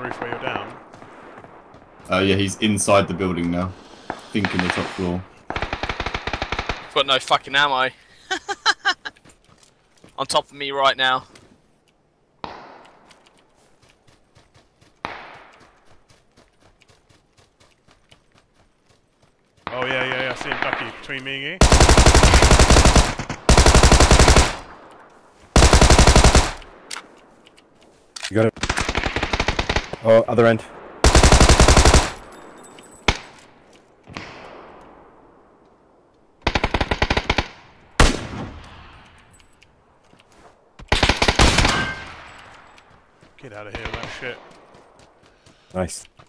roof where you're down? Yeah, he's inside the building now. Thinking the top floor. Got no fucking ammo. On top of me right now. Oh yeah, I see him ducky between me and you. You got it. Oh, other end. Get out of here with that shit. Nice.